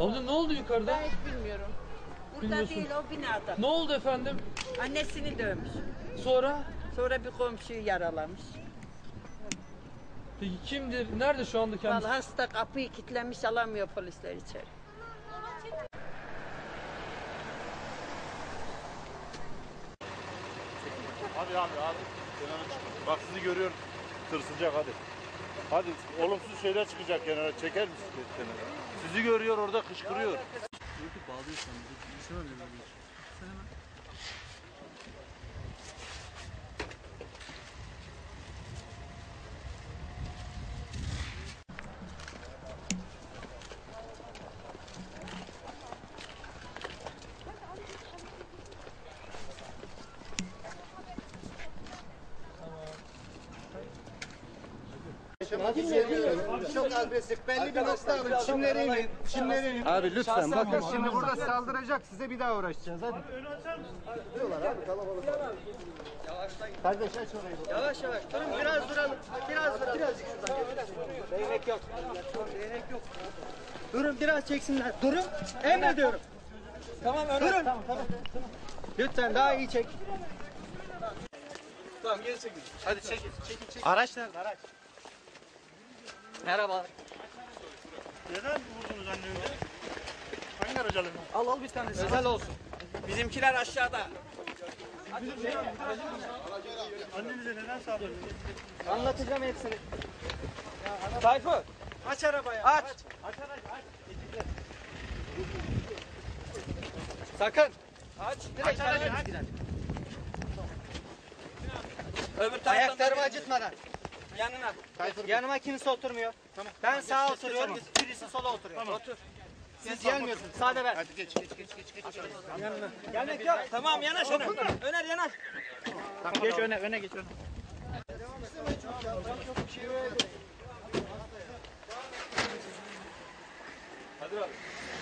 Abla ne oldu yukarıda? Ben hiç bilmiyorum. Burada Bilmiyorsun. değil, o binada. Ne oldu efendim? Annesini dövmüş. Sonra? Sonra bir komşuyu yaralamış. Peki kimdir? Nerede şu anda kendisi? Vallahi hasta, kapıyı kilitlemiş, alamıyor polisler içeri. Hadi abi. Kenara çıkın. Bak sizi görüyorum. Tırsacak hadi. Hadi olumsuz şeyler çıkacak kenara. Çeker misin kenara? Sizi görüyor orada kışkırıyor. Çok agresif. Belli bir nokta abi. Çimlere inin. Abi lütfen bakın. Şimdi burada saldıracak. Size bir daha uğraşacağız. Hadi. Diyorlar abi kalabalık. Kardeş aç orayı. Yavaş yavaş. Durun biraz duralım. Biraz duralım. Birazcık şuradan. Değnek yok. Değnek yok. Durun biraz çeksinler. Durun. Emrediyorum. Tamam öyle. Durun. Tamam. Lütfen daha iyi çek. Tamam geri çekin. Hadi çekin. Araç nerede? Araç. Merhaba. Neden vurdunuz annenizi? Hangi aracı alayım? Al bir tane. Özel olsun. Bizimkiler aşağıda. Annenize neden saldırdınız? Anlatacağım hepsini. Tayfur. Aç arabayı. Aç. Aç aracı aç. Sakın. Aç. Direkt aracı aç. Öbür ayaklarımı acıtmadan. Yanına. Yanıma kimse oturmuyor. Tamam. Ben sağa oturuyorum. Birisi sola oturuyor. Tamam. Otur. Siz gelmiyorsunuz. Sade ver. Hadi geç. Yanına. Gelmek yok. Tamam yanaş öne. Öner yanaş. Tamam, geç öne geç öne. Hadi bak.